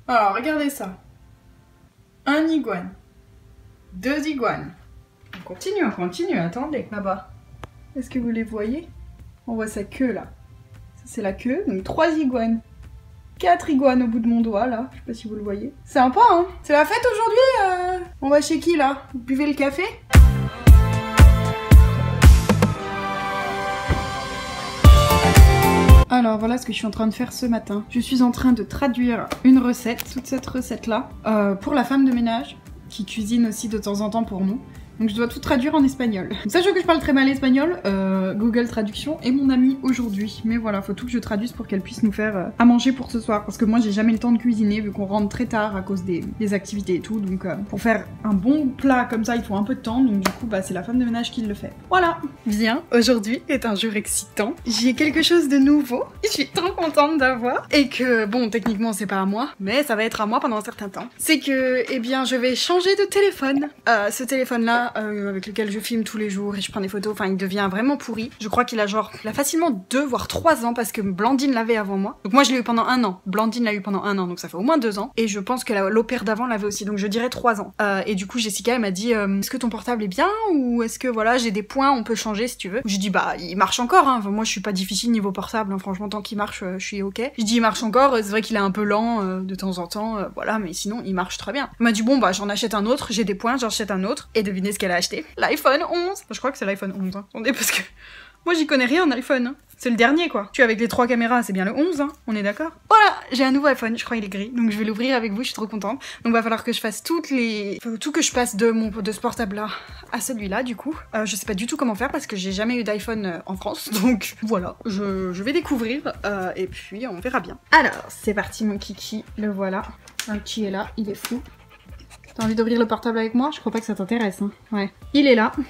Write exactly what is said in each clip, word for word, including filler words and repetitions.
Alors, regardez ça. Un iguane. Deux iguanes. On continue, on continue. Attendez, là-bas. Est-ce que vous les voyez? On voit sa queue, là. Ça, c'est la queue. Donc, trois iguanes. Quatre iguanes au bout de mon doigt, là. Je sais pas si vous le voyez. C'est sympa, hein? C'est la fête aujourd'hui euh... On va chez qui, là? Vous buvez le café? Alors voilà ce que je suis en train de faire ce matin. Je suis en train de traduire une recette, toute cette recette-là, euh, pour la femme de ménage, qui cuisine aussi de temps en temps pour nous. Donc je dois tout traduire en espagnol. Sachant que je parle très mal espagnol, euh, Google Traduction est mon ami aujourd'hui. Mais voilà, faut tout que je traduise pour qu'elle puisse nous faire euh, à manger pour ce soir. Parce que moi j'ai jamais le temps de cuisiner vu qu'on rentre très tard à cause des, des activités et tout. Donc euh, pour faire un bon plat comme ça, il faut un peu de temps. Donc du coup, bah, c'est la femme de ménage qui le fait. Voilà. Bien, aujourd'hui est un jour excitant. J'ai quelque chose de nouveau. Je suis trop contente d'avoir. Et que, bon, techniquement c'est pas à moi, mais ça va être à moi pendant un certain temps. C'est que, eh bien, je vais changer de téléphone. Euh, ce téléphone-là, Euh, avec lequel je filme tous les jours et je prends des photos, enfin il devient vraiment pourri. Je crois qu'il a genre, il a facilement deux voire trois ans parce que Blandine l'avait avant moi. Donc moi je l'ai eu pendant un an, Blandine l'a eu pendant un an, donc ça fait au moins deux ans. Et je pense que l'opère d'avant l'avait aussi, donc je dirais trois ans. Euh, et du coup Jessica elle m'a dit, euh, est-ce que ton portable est bien ou est-ce que voilà j'ai des points, on peut changer si tu veux. J'ai dit bah il marche encore, hein. Enfin, moi je suis pas difficile niveau portable, hein. Franchement tant qu'il marche euh, je suis ok. Je dis il marche encore, c'est vrai qu'il est un peu lent euh, de temps en temps, euh, voilà, mais sinon il marche très bien. Elle m'a dit bon bah j'en achète un autre, j'ai des points, j'en achète un autre. Et devinez ce qu'elle a acheté? L'iPhone onze. Je crois que c'est l'iPhone onze. Hein. Attendez, parce que moi j'y connais rien en iPhone. Hein. C'est le dernier quoi. Tu es avec les trois caméras, c'est bien le onze, hein. On est d'accord? Voilà, j'ai un nouveau iPhone, je crois il est gris. Donc je vais l'ouvrir avec vous, je suis trop contente. Donc va falloir que je fasse toutes les... Enfin, tout que je passe de, mon... de ce portable là à celui-là du coup. Euh, je sais pas du tout comment faire parce que j'ai jamais eu d'iPhone euh, en France. Donc voilà, je, je vais découvrir euh, et puis on verra bien. Alors, c'est parti mon kiki, le voilà. Un qui est là, il est fou. T'as envie d'ouvrir le portable avec moi? Je crois pas que ça t'intéresse. Hein. Ouais. Il est là.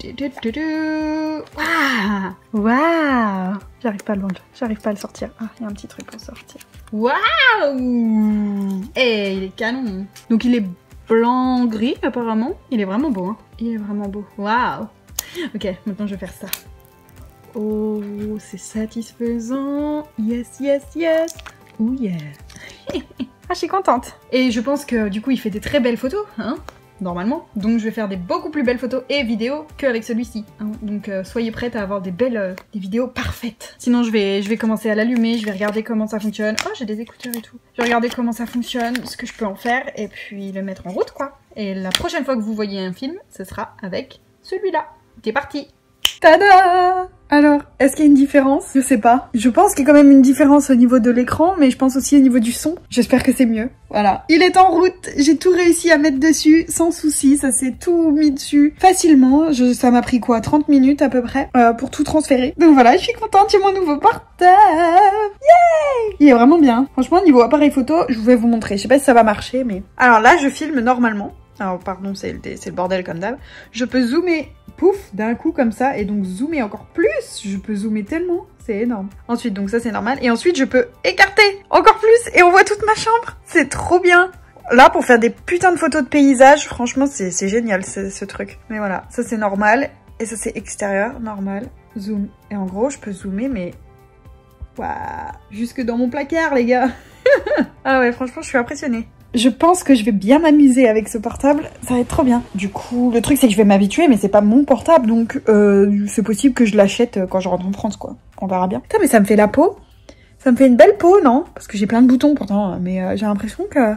Waouh! Waouh! J'arrive pas à le vendre. J'arrive pas à le sortir. Ah, il y a un petit truc pour sortir. Waouh! Eh, il est canon. Donc il est blanc-gris apparemment. Il est vraiment beau. Hein. Il est vraiment beau. Waouh! Ok, maintenant je vais faire ça. Oh, c'est satisfaisant. Yes, yes, yes. Oh yeah. Ah, je suis contente. Et je pense que du coup, il fait des très belles photos, hein, normalement. Donc, je vais faire des beaucoup plus belles photos et vidéos qu'avec celui-ci. Hein. Donc, euh, soyez prêtes à avoir des belles euh, des vidéos parfaites. Sinon, je vais, je vais commencer à l'allumer, je vais regarder comment ça fonctionne. Oh, j'ai des écouteurs et tout. Je vais regarder comment ça fonctionne, ce que je peux en faire, et puis le mettre en route, quoi. Et la prochaine fois que vous voyez un film, ce sera avec celui-là. C'est parti! Tada! Alors, est-ce qu'il y a une différence? Je sais pas. Je pense qu'il y a quand même une différence au niveau de l'écran, mais je pense aussi au niveau du son. J'espère que c'est mieux. Voilà. Il est en route. J'ai tout réussi à mettre dessus sans souci. Ça s'est tout mis dessus facilement. Je, ça m'a pris quoi? trente minutes à peu près euh, pour tout transférer. Donc voilà, je suis contente. J'ai mon nouveau portable. Yay! Il est vraiment bien. Franchement, niveau appareil photo, je vais vous montrer. Je sais pas si ça va marcher, mais... Alors là, je filme normalement. Alors pardon, c'est le, le bordel comme d'hab. Je peux zoomer, pouf, d'un coup comme ça, et donc zoomer encore plus. Je peux zoomer tellement, c'est énorme. Ensuite, donc ça c'est normal. Et ensuite, je peux écarter encore plus, et on voit toute ma chambre. C'est trop bien. Là, pour faire des putains de photos de paysages, franchement, c'est génial ce truc. Mais voilà, ça c'est normal. Et ça c'est extérieur, normal. Zoom. Et en gros, je peux zoomer, mais... Waouh, jusque dans mon placard, les gars. Ah ouais, franchement, je suis impressionnée. Je pense que je vais bien m'amuser avec ce portable, ça va être trop bien. Du coup, le truc c'est que je vais m'habituer, mais c'est pas mon portable, donc euh, c'est possible que je l'achète quand je rentre en France, quoi. On verra bien. Putain, mais ça me fait la peau. Ça me fait une belle peau, non? Parce que j'ai plein de boutons pourtant, mais euh, j'ai l'impression que...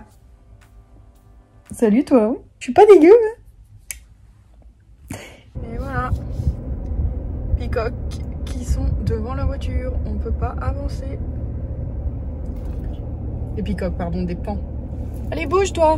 Salut toi, je suis pas dégueu. Hein. Et voilà. Peacock qui sont devant la voiture, on peut pas avancer. Des peacocks, pardon, des pans. Allez, bouge, toi!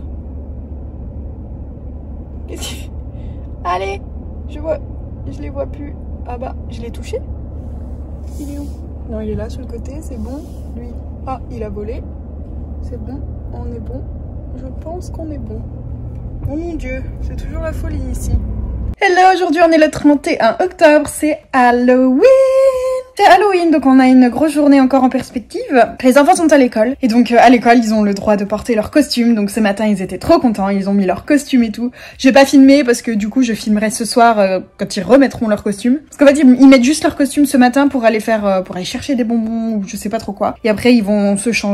Qu'est-ce qu'il fait? Allez! Je vois... Je les vois plus. Ah bah, je l'ai touché? Il est où? Non, il est là, sur le côté, c'est bon. Lui... Ah, il a volé. C'est bon, on est bon. Je pense qu'on est bon. Oh mon Dieu, c'est toujours la folie ici. Hello, aujourd'hui on est le trente et un octobre, c'est Halloween! C'est Halloween, donc on a une grosse journée encore en perspective. Les enfants sont à l'école, et donc euh, à l'école ils ont le droit de porter leur costume, donc ce matin ils étaient trop contents, ils ont mis leur costume et tout. Je vais pas filmer parce que du coup je filmerai ce soir euh, quand ils remettront leur costume. Parce qu'en fait ils, ils mettent juste leur costume ce matin pour aller faire, euh, pour aller chercher des bonbons ou je sais pas trop quoi. Et après ils vont se changer.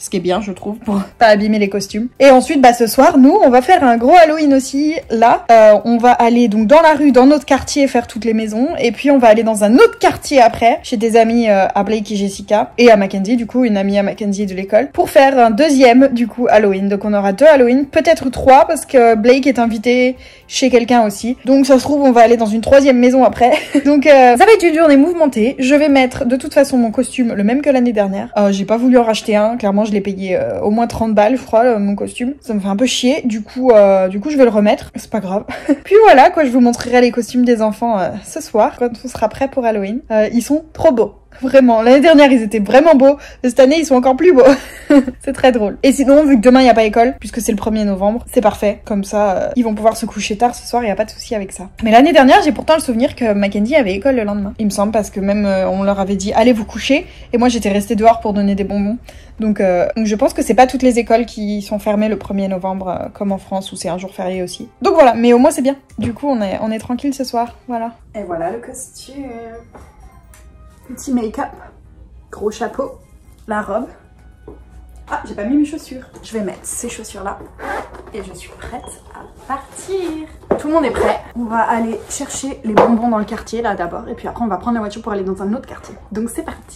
ce qui est bien je trouve pour pas abîmer les costumes. Et ensuite bah ce soir nous on va faire un gros Halloween aussi là. Euh, on va aller donc dans la rue, dans notre quartier faire toutes les maisons et puis on va aller dans un autre quartier après chez des amis euh, à Blake et Jessica et à Mackenzie du coup, une amie à Mackenzie de l'école pour faire un deuxième du coup Halloween. Donc on aura deux Halloween, peut-être trois parce que Blake est invité chez quelqu'un aussi. Donc ça se trouve on va aller dans une troisième maison après. Donc euh, ça va être une journée mouvementée. Je vais mettre de toute façon mon costume le même que l'année dernière. Euh, j'ai pas voulu en racheter un, clairement je l'ai payé euh, au moins trente balles je crois, euh, mon costume. Ça me fait un peu chier, du coup euh, du coup je vais le remettre, c'est pas grave. Puis voilà quoi, je vous montrerai les costumes des enfants euh, ce soir quand on sera prêt pour Halloween. Euh, ils sont trop beaux. Vraiment, l'année dernière ils étaient vraiment beaux, cette année ils sont encore plus beaux. C'est très drôle. Et sinon, vu que demain il n'y a pas école, puisque c'est le premier novembre, c'est parfait. Comme ça, euh, ils vont pouvoir se coucher tard ce soir, il n'y a pas de souci avec ça. Mais l'année dernière, j'ai pourtant le souvenir que Mackenzie avait école le lendemain. Il me semble, parce que même euh, on leur avait dit allez vous coucher, et moi j'étais restée dehors pour donner des bonbons. Donc, euh, donc je pense que c'est pas toutes les écoles qui sont fermées le premier novembre, euh, comme en France, où c'est un jour férié aussi. Donc voilà, mais au moins c'est bien. Du coup, on est, on est tranquille ce soir, voilà. Et voilà le costume. Petit make-up, gros chapeau, la robe. Ah, j'ai pas mis mes chaussures. Je vais mettre ces chaussures-là et je suis prête à partir. Tout le monde est prêt. On va aller chercher les bonbons dans le quartier là d'abord et puis après on va prendre la voiture pour aller dans un autre quartier. Donc c'est parti.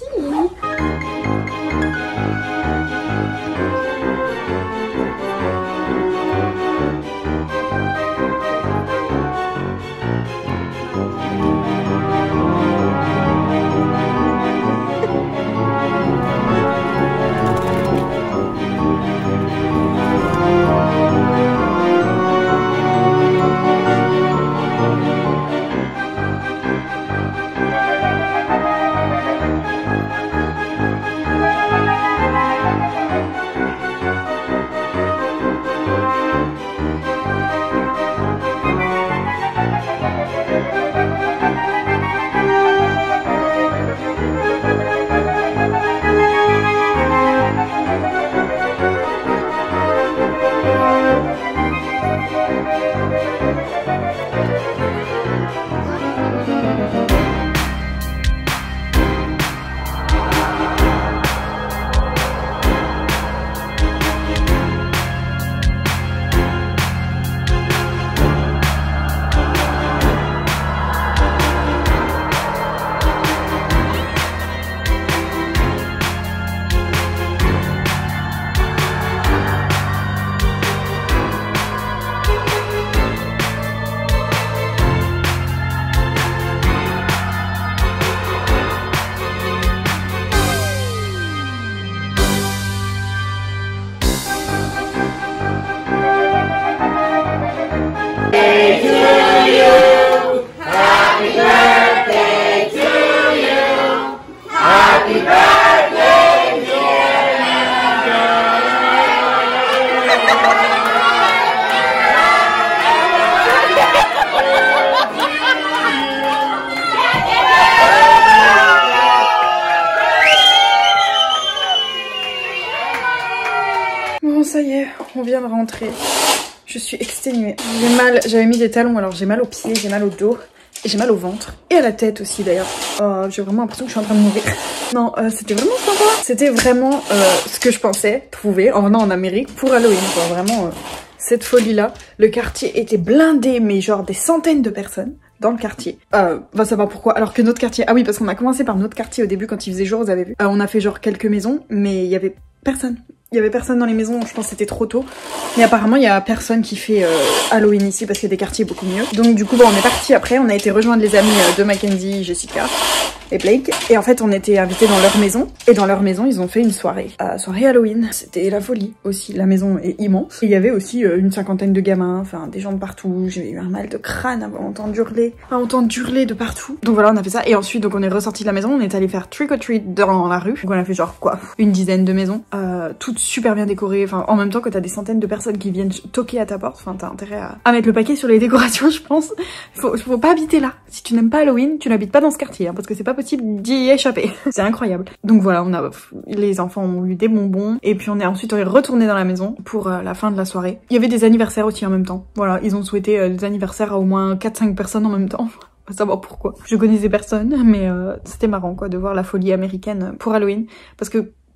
Bon ça y est, on vient de rentrer. Je suis exténuée. J'ai mal, j'avais mis des talons alors j'ai mal aux pieds, j'ai mal au dos. Et j'ai mal au ventre. Et à la tête aussi d'ailleurs. Oh, j'ai vraiment l'impression que je suis en train de mourir. Non, euh, c'était vraiment sympa. C'était vraiment euh, ce que je pensais trouver en venant en Amérique pour Halloween. Quoi. Vraiment, euh, cette folie-là. Le quartier était blindé, mais genre des centaines de personnes dans le quartier. Euh, va savoir pourquoi. Alors que notre quartier... Ah oui, parce qu'on a commencé par notre quartier au début quand il faisait jour, vous avez vu. Euh, on a fait genre quelques maisons, mais il y avait personne. Il y avait personne dans les maisons, je pense que c'était trop tôt. Mais apparemment, il y a personne qui fait euh, Halloween ici parce qu'il y a des quartiers beaucoup mieux. Donc du coup, bon, on est parti après. On a été rejoindre les amis euh, de Mackenzie, Jessica et Blake. Et en fait, on était invités dans leur maison. Et dans leur maison, ils ont fait une soirée. Euh, soirée Halloween. C'était la folie aussi. La maison est immense. Et il y avait aussi euh, une cinquantaine de gamins, enfin des gens de partout. J'ai eu un mal de crâne à entendre hurler. À entendre hurler de partout. Donc voilà, on a fait ça. Et ensuite, donc on est ressorti de la maison. On est allé faire trick or treat dans la rue. Donc on a fait genre quoi, une dizaine de maisons. Euh, toutes super bien décorées. Enfin, en même temps que t'as des centaines de personnes qui viennent toquer à ta porte. Enfin, t'as intérêt à... à mettre le paquet sur les décorations, je pense. Faut, faut pas habiter là. Si tu n'aimes pas Halloween, tu n'habites pas dans ce quartier, hein, parce que c'est pas possible d'y échapper. C'est incroyable. Donc voilà, on a, les enfants ont eu des bonbons. Et puis on est ensuite retourné dans la maison pour euh, la fin de la soirée. Il y avait des anniversaires aussi en même temps. Voilà, ils ont souhaité euh, les anniversaires à au moins quatre cinq personnes en même temps. Pas savoir pourquoi. Je connaissais personne, mais euh, c'était marrant quoi de voir la folie américaine pour Halloween. Parce que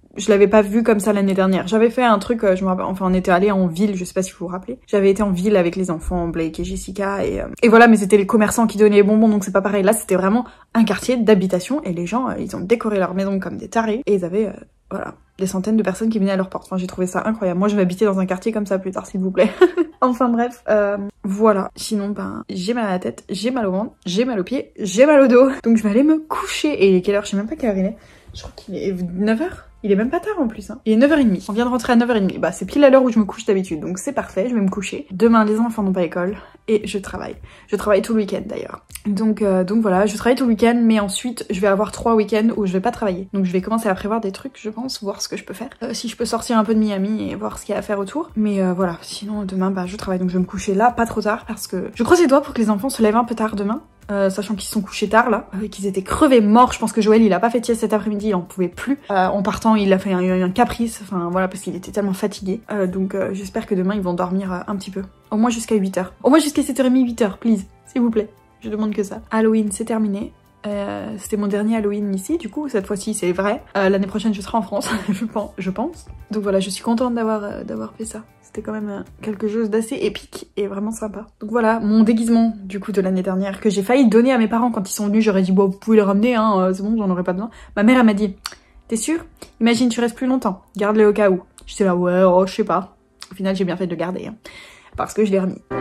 je l'avais pas vu comme ça l'année dernière. J'avais fait un truc, euh, je me rappelle, enfin on était allé en ville, je sais pas si vous vous rappelez. J'avais été en ville avec les enfants, Blake et Jessica, et, euh, et voilà, mais c'était les commerçants qui donnaient les bonbons, donc c'est pas pareil. Là, c'était vraiment un quartier d'habitation, et les gens, euh, ils ont décoré leur maison comme des tarés, et ils avaient, euh, voilà, des centaines de personnes qui venaient à leur porte. Enfin, j'ai trouvé ça incroyable. Moi, je vais habiter dans un quartier comme ça plus tard, s'il vous plaît. Enfin bref, euh, voilà. Sinon, ben, j'ai mal à la tête, j'ai mal au ventre, j'ai mal aux pieds, j'ai mal au dos. Donc je vais aller me coucher. Et il est quelle heure? Je sais même pas quelle heure il est. Je crois qu'il est neuf heures. Il est même pas tard en plus, hein. Il est neuf heures trente. On vient de rentrer à neuf heures trente. Bah, c'est pile à l'heure où je me couche d'habitude. Donc c'est parfait, je vais me coucher. Demain, les enfants n'ont pas école. Et je travaille. Je travaille tout le week-end d'ailleurs. Donc, euh, donc voilà, je travaille tout le week-end. Mais ensuite, je vais avoir trois week-ends où je vais pas travailler. Donc je vais commencer à prévoir des trucs, je pense, voir ce que je peux faire. Euh, si je peux sortir un peu de Miami et voir ce qu'il y a à faire autour. Mais euh, voilà, sinon demain, bah, je travaille. Donc je vais me coucher là, pas trop tard. Parce que je croise les doigts pour que les enfants se lèvent un peu tard demain. Euh, sachant qu'ils se sont couchés tard là, euh, qu'ils étaient crevés morts. Je pense que Joël il a pas fait de sieste cet après-midi, il en pouvait plus. Euh, en partant il a fait un, un caprice, enfin voilà, parce qu'il était tellement fatigué. Euh, donc euh, j'espère que demain ils vont dormir euh, un petit peu. Au moins jusqu'à huit heures. Au moins jusqu'à sept heures trente, huit heures, please, s'il vous plaît. Je demande que ça. Halloween c'est terminé. Euh, c'était mon dernier Halloween ici, du coup cette fois-ci c'est vrai. Euh, L'année prochaine je serai en France, je pense, je pense. Donc voilà, je suis contente d'avoir euh, d'avoir fait ça. C'était quand même euh, quelque chose d'assez épique et vraiment sympa. Donc voilà, mon déguisement du coup de l'année dernière que j'ai failli donner à mes parents quand ils sont venus. J'aurais dit bon, vous pouvez le ramener, hein, euh, c'est bon, j'en aurais pas besoin. Ma mère elle m'a dit, t'es sûre? Imagine tu restes plus longtemps, garde-le au cas où. J'étais là ouais, oh, je sais pas. Au final j'ai bien fait de le garder, hein, parce que je l'ai remis.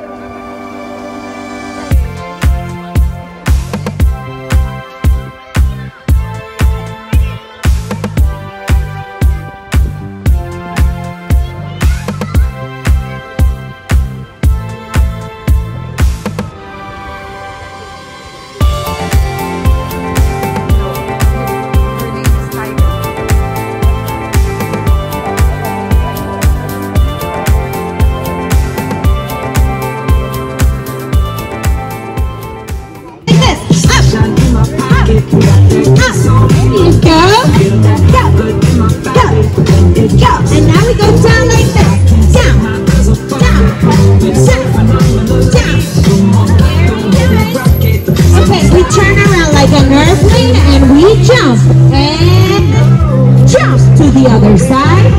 The other side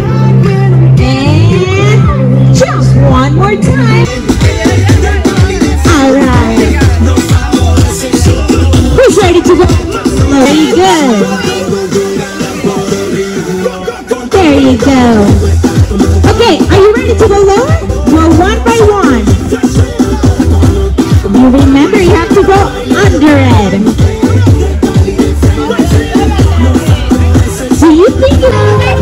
and jump one more time. All right, who's ready to go? Very good. There you go. Okay, are you ready to go lower? Go one by one. You remember you have to go under it. Do you think you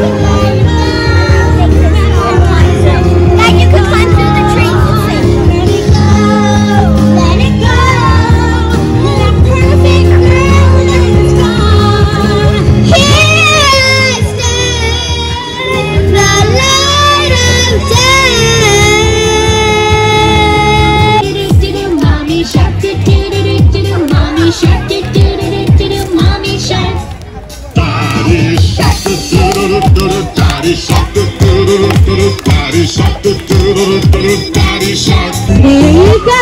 There you go.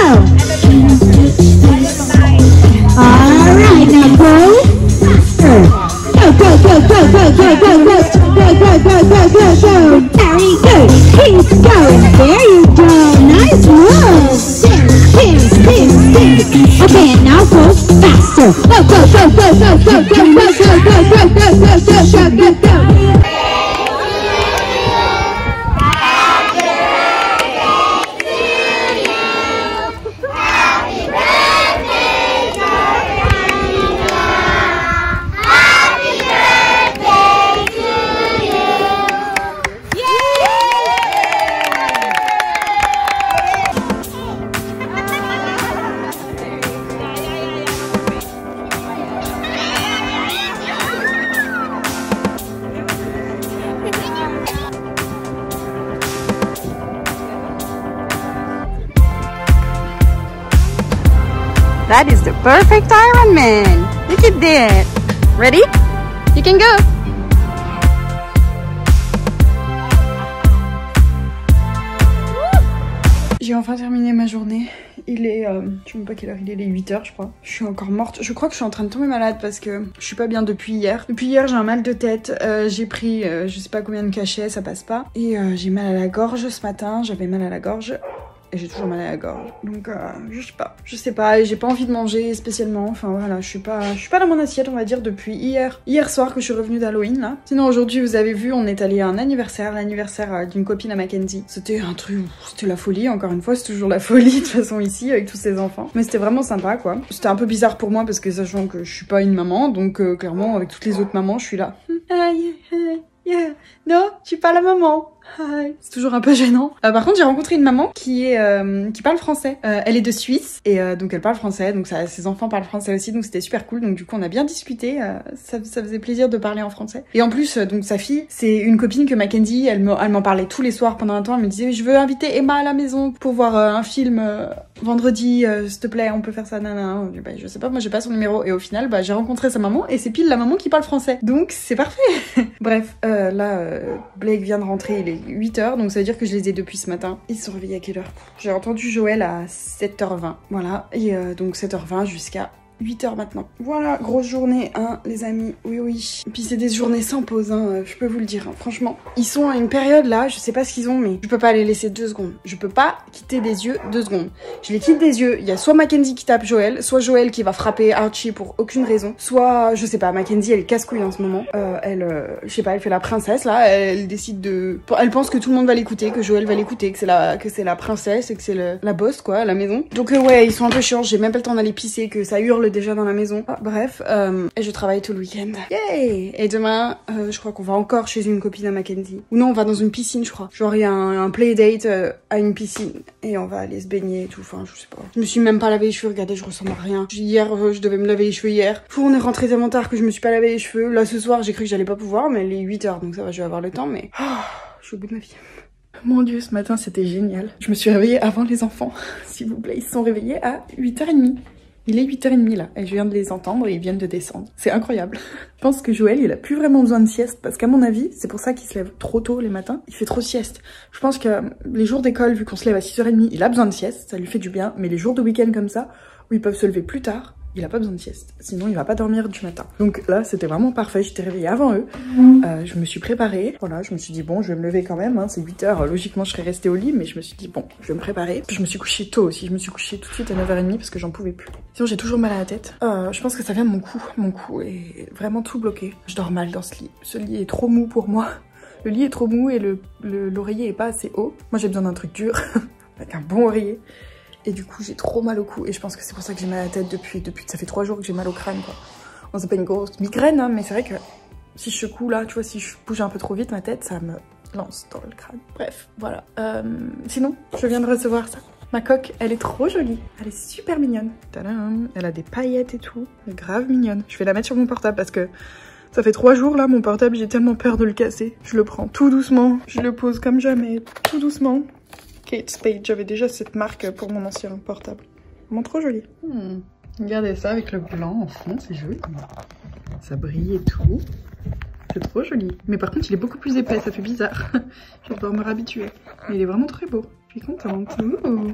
All right, now go faster. Go, go, go, go, go, go, go, go, go, go, go, go, go, go. Very good. Keep going. There you go. Nice move. Spin, spin, spin, spin. Okay, and now go faster. Go, go, go, go, go, go, go, go, go, go, go, go, go, go, go, go, go. That is the perfect Ironman. Look at that. Ready? You can go. J'ai enfin terminé ma journée il est... Euh, je sais même pas quelle heure il est, il est huit heures je crois. Je suis encore morte. Je crois que je suis en train de tomber malade parce que je suis pas bien depuis hier. Depuis hier j'ai un mal de tête, euh, j'ai pris euh, je sais pas combien de cachets, ça passe pas. Et euh, j'ai mal à la gorge ce matin, j'avais mal à la gorge. Et j'ai toujours mal à la gorge. Donc euh, je sais pas. Je sais pas. Et j'ai pas envie de manger spécialement. Enfin voilà, je suis pas. Je suis pas dans mon assiette, on va dire, depuis hier. Hier soir que je suis revenue d'Halloween là. Sinon aujourd'hui vous avez vu, on est allé à un anniversaire, l'anniversaire euh, d'une copine à Mackenzie. C'était un truc. C'était la folie, encore une fois, c'est toujours la folie de toute façon ici avec tous ces enfants. Mais c'était vraiment sympa quoi. C'était un peu bizarre pour moi parce que sachant que je suis pas une maman, donc euh, clairement avec toutes les autres mamans, je suis là. Hey, hey, yeah. Non, je suis pas la maman. C'est toujours un peu gênant. Euh, par contre, j'ai rencontré une maman qui est euh, qui parle français. Euh, elle est de Suisse et euh, donc elle parle français. Donc ça, ses enfants parlent français aussi. Donc c'était super cool. Donc du coup, on a bien discuté. Euh, ça, ça faisait plaisir de parler en français. Et en plus, euh, donc sa fille, c'est une copine que Mackenzie. Elle me, elle m'en parlait tous les soirs pendant un temps. Elle me disait, je veux inviter Emma à la maison pour voir euh, un film euh, vendredi. Euh, S'il te plaît, on peut faire ça. Nana. Bah, je sais pas. Moi, j'ai pas son numéro. Et au final, bah j'ai rencontré sa maman et c'est pile la maman qui parle français. Donc c'est parfait. Bref, euh, là, euh, Blake vient de rentrer. Il est huit heures. Donc ça veut dire que je les ai depuis ce matin. Ils se sont réveillés à quelle heure? J'ai entendu Joël à sept heures vingt. Voilà. Et euh, donc sept heures vingt jusqu'à huit heures maintenant. Voilà, grosse journée, hein, les amis. Oui, oui. Et puis c'est des journées sans pause, hein, je peux vous le dire. Hein. Franchement, ils sont à une période là, je sais pas ce qu'ils ont, mais je peux pas les laisser deux secondes. Je peux pas quitter des yeux deux secondes. Je les quitte des yeux. Il y a soit Mackenzie qui tape Joël, soit Joël qui va frapper Archie pour aucune raison, soit, je sais pas, Mackenzie elle est casse-couille en ce moment. Euh, elle, euh, je sais pas, elle fait la princesse là. Elle, elle décide de, elle pense que tout le monde va l'écouter, que Joël va l'écouter, que c'est la, que c'est la princesse et que c'est le... la boss quoi, à la maison. Donc euh, ouais, ils sont un peu chiants. J'ai même pas le temps d'aller pisser, que ça hurle déjà dans la maison. Ah, bref, euh, et je travaille tout le week-end. Yay! Et demain, euh, je crois qu'on va encore chez une copine à Mackenzie. Ou non, on va dans une piscine, je crois. Genre, il y a un, un playdate euh, à une piscine. Et on va aller se baigner et tout. Enfin, je sais pas. Je me suis même pas lavé les cheveux. Regardez, je ressemble à rien. Hier, euh, je devais me laver les cheveux hier. Faut on est rentré tellement tard que je me suis pas lavé les cheveux. Là, ce soir, j'ai cru que j'allais pas pouvoir, mais il est huit heures, donc ça va, je vais avoir le temps, mais... Oh, je suis au bout de ma vie. Mon dieu, ce matin, c'était génial. Je me suis réveillée avant les enfants. S'il vous plaît, ils se sont réveillés à huit heures trente. Il est huit heures trente là, et je viens de les entendre et ils viennent de descendre. C'est incroyable. Je pense que Joël, il a plus vraiment besoin de sieste, parce qu'à mon avis, c'est pour ça qu'il se lève trop tôt les matins. Il fait trop de sieste. Je pense que les jours d'école, vu qu'on se lève à six heures trente, il a besoin de sieste, ça lui fait du bien, mais les jours de week-end comme ça, où ils peuvent se lever plus tard, il a pas besoin de sieste, sinon il va pas dormir du matin. Donc là, c'était vraiment parfait, j'étais réveillée avant eux, euh, je me suis préparée, voilà, je me suis dit bon, je vais me lever quand même, hein, c'est huit heures, logiquement je serais restée au lit, mais je me suis dit bon, je vais me préparer. Puis je me suis couchée tôt aussi, je me suis couchée tout de suite à neuf heures trente parce que j'en pouvais plus. Sinon j'ai toujours mal à la tête, euh, je pense que ça vient de mon cou, mon cou est vraiment tout bloqué. Je dors mal dans ce lit, ce lit est trop mou pour moi. Le lit est trop mou et le l'oreiller est pas assez haut. Moi j'ai besoin d'un truc dur, avec un bon oreiller. Et du coup, j'ai trop mal au cou. Et je pense que c'est pour ça que j'ai mal à la tête depuis, depuis, ça fait trois jours que j'ai mal au crâne, quoi. Bon, c'est pas une grosse migraine, hein, mais c'est vrai que si je secoue là, tu vois, si je bouge un peu trop vite ma tête, ça me lance dans le crâne. Bref, voilà. Euh, sinon, je viens de recevoir ça. Ma coque, elle est trop jolie. Elle est super mignonne. Tadam. Elle a des paillettes et tout. Elle est grave mignonne. Je vais la mettre sur mon portable parce que ça fait trois jours là, mon portable, j'ai tellement peur de le casser. Je le prends tout doucement. Je le pose comme jamais, tout doucement. Kate Spade, j'avais déjà cette marque pour mon ancien portable. Vraiment trop joli. Hmm. Regardez ça avec le blanc en fond, c'est joli. Ça brille et tout. C'est trop joli. Mais par contre, il est beaucoup plus épais, ça fait bizarre. Je vais devoir me réhabituer. Mais il est vraiment très beau. Je suis contente. Ouh.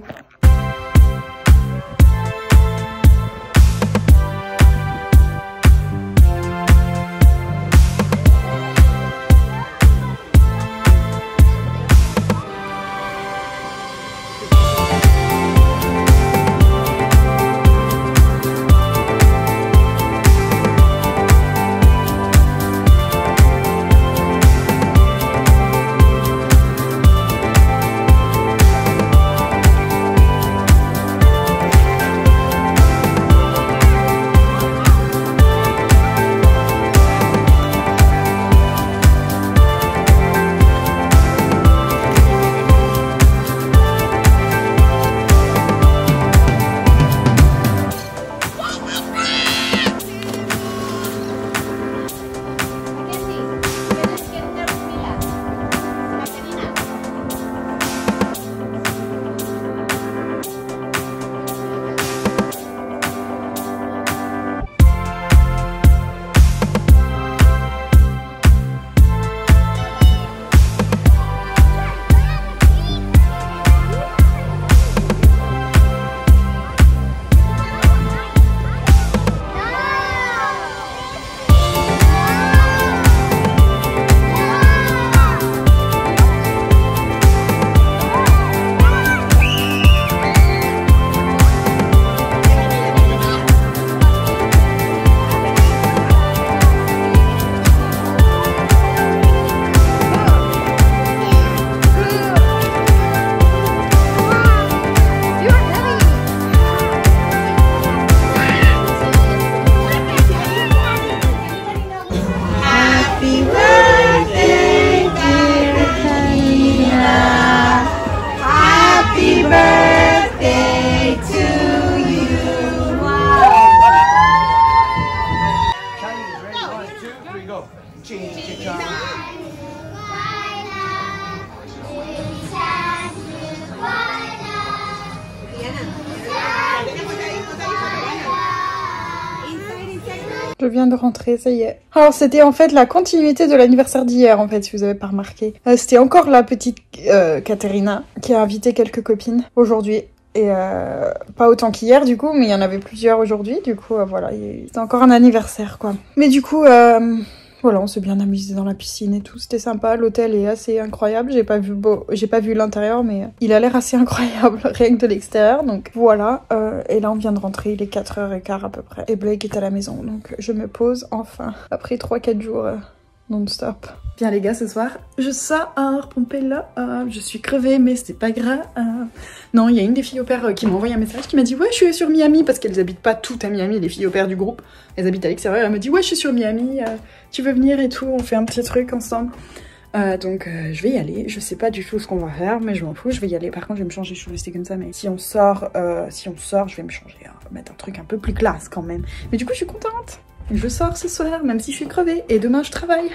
Je viens de rentrer, ça y est. Alors c'était en fait la continuité de l'anniversaire d'hier en fait, si vous avez pas remarqué. Euh, c'était encore la petite euh, Katerina qui a invité quelques copines aujourd'hui. Et euh, pas autant qu'hier du coup, mais il y en avait plusieurs aujourd'hui. Du coup euh, voilà, c'était encore un anniversaire quoi. Mais du coup... Euh... Voilà, on s'est bien amusé dans la piscine et tout, c'était sympa. L'hôtel est assez incroyable, j'ai pas vu beau, j'ai pas vu l'intérieur, mais il a l'air assez incroyable rien que de l'extérieur. Donc voilà, euh, et là on vient de rentrer, il est quatre heures quinze à peu près. Et Blake est à la maison, donc je me pose enfin après trois quatre jours euh, non-stop. Bien les gars, ce soir, je sors, pompée là, euh, je suis crevée, mais c'est pas grave. Euh... Non, il y a une des filles au pair euh, qui m'a envoyé un message qui m'a dit ouais, je suis sur Miami, parce qu'elles habitent pas toutes à Miami, les filles au pair du groupe. Elles habitent à l'extérieur, elle me dit ouais, je suis sur Miami, euh, tu veux venir et tout, on fait un petit truc ensemble. Euh, donc euh, je vais y aller, je sais pas du tout ce qu'on va faire, mais je m'en fous, je vais y aller. Par contre, je vais me changer, je suis restée comme ça, mais si on sort, euh, si on sort, je vais me changer, hein, mettre un truc un peu plus classe quand même. Mais du coup, je suis contente. Je sors ce soir, même si je suis crevée, et demain je travaille.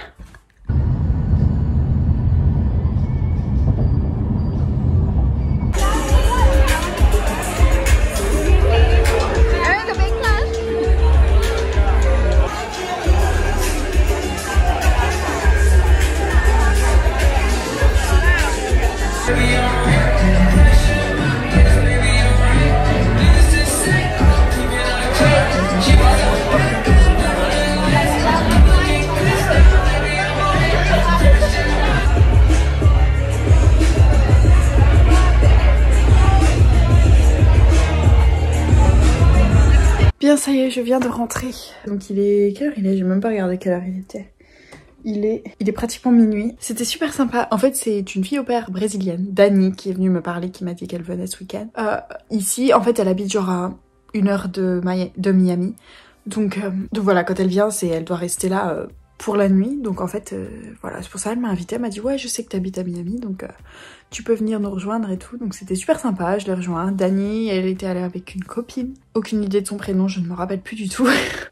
Bien ça y est, je viens de rentrer. Donc il est... Quelle heure il est? J'ai même pas regardé quelle heure il était. Il est, il est pratiquement minuit. C'était super sympa. En fait, c'est une fille au pair brésilienne, Dani, qui est venue me parler, qui m'a dit qu'elle venait ce week-end. Euh, ici, en fait, elle habite genre à une heure de, Mi de Miami. Donc, euh, donc voilà, quand elle vient, c'est, elle doit rester là euh, pour la nuit. Donc en fait, euh, voilà, c'est pour ça qu'elle m'a invitée. Elle m'a dit ouais, je sais que t'habites à Miami, donc euh, tu peux venir nous rejoindre et tout. Donc c'était super sympa. Je l'ai rejoint. Dani, elle était allée avec une copine. Aucune idée de son prénom, je ne me rappelle plus du tout.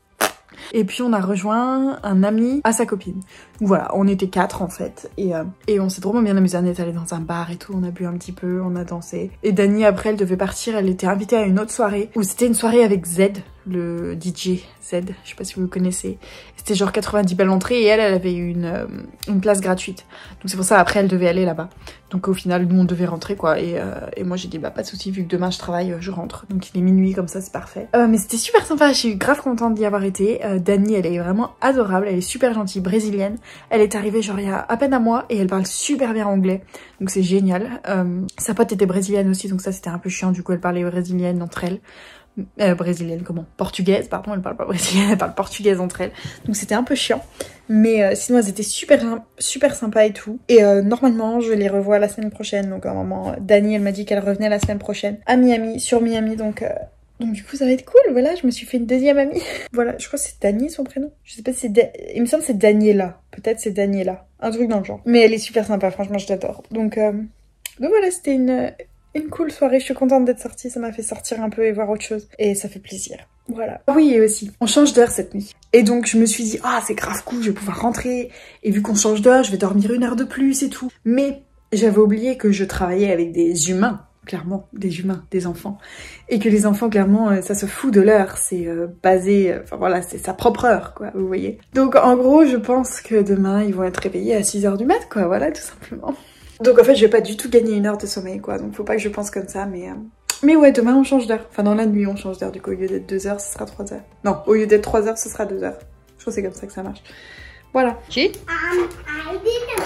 Et puis on a rejoint un ami à sa copine. Voilà, on était quatre en fait. Et, euh, et on s'est trop bien amusé. On est allé dans un bar et tout, on a bu un petit peu, on a dansé. Et Dani, après, elle devait partir, elle était invitée à une autre soirée. Où c'était une soirée avec Z, le D J Z, je sais pas si vous le connaissez. C'était genre quatre-vingt-dix balles l'entrée et elle, elle avait une, euh, une place gratuite. Donc c'est pour ça, après, elle devait aller là-bas. Donc au final, nous, on devait rentrer quoi. Et, euh, et moi, j'ai dit, bah pas de souci, vu que demain je travaille, je rentre. Donc il est minuit comme ça, c'est parfait. Euh, mais c'était super sympa, je suis grave contente d'y avoir été. Euh, Dani, elle est vraiment adorable, elle est super gentille, brésilienne. Elle est arrivée genre il y a à peine un mois et elle parle super bien anglais. Donc c'est génial. Euh, sa pote était brésilienne aussi, donc ça c'était un peu chiant. Du coup, elle parlait brésilienne entre elles. Euh, brésilienne comment portugaise pardon, elle parle pas brésilienne, elle parle portugaise entre elles, donc c'était un peu chiant, mais euh, sinon elles étaient super super sympas et tout. Et euh, normalement je les revois la semaine prochaine, donc à un moment Dani elle m'a dit qu'elle revenait la semaine prochaine à Miami, sur Miami, donc euh, donc du coup ça va être cool. Voilà, je me suis fait une deuxième amie. Voilà, je crois que c'est Dani son prénom, je sais pas si c'est da... il me semble que c'est Daniela, peut-être c'est Daniela, un truc dans le genre, mais elle est super sympa, franchement je l'adore. Donc euh... donc voilà, c'était une Une cool soirée, je suis contente d'être sortie, ça m'a fait sortir un peu et voir autre chose. Et ça fait plaisir. Voilà. Oui, et aussi, on change d'heure cette nuit. Et donc je me suis dit, ah c'est grave cool, je vais pouvoir rentrer. Et vu qu'on change d'heure, je vais dormir une heure de plus et tout. Mais j'avais oublié que je travaillais avec des humains, clairement, des humains, des enfants. Et que les enfants, clairement, ça se fout de l'heure. C'est euh, basé, euh, enfin voilà, c'est sa propre heure, quoi, vous voyez. Donc en gros, je pense que demain, ils vont être réveillés à six heures du mat, quoi, voilà, tout simplement. Donc en fait je vais pas du tout gagner une heure de sommeil quoi, donc faut pas que je pense comme ça, mais euh... mais ouais, demain on change d'heure, enfin dans la nuit on change d'heure, du coup au lieu d'être deux heures ce sera trois heures. Non, au lieu d'être trois heures ce sera deux heures. Je crois que c'est comme ça que ça marche. Voilà. Qui um, I didn't...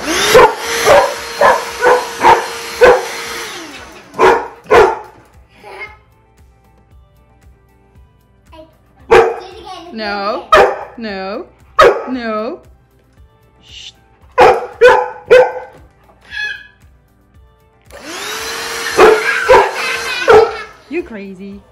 No, no, no. Shh. You crazy.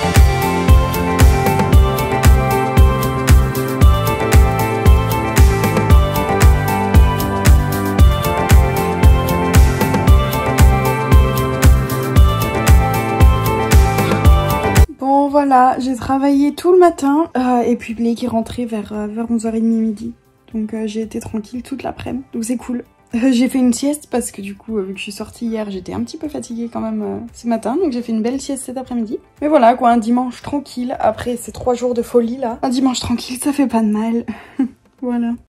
Bon voilà, j'ai travaillé tout le matin euh, et puis Blake est rentré vers, euh, vers onze heures trente midi. Donc euh, j'ai été tranquille toute l'après-midi, donc c'est cool. Euh, j'ai fait une sieste parce que du coup, euh, vu que je suis sortie hier, j'étais un petit peu fatiguée quand même euh, ce matin. Donc j'ai fait une belle sieste cet après-midi. Mais voilà quoi, un dimanche tranquille après ces trois jours de folie là. Un dimanche tranquille, ça fait pas de mal. Voilà.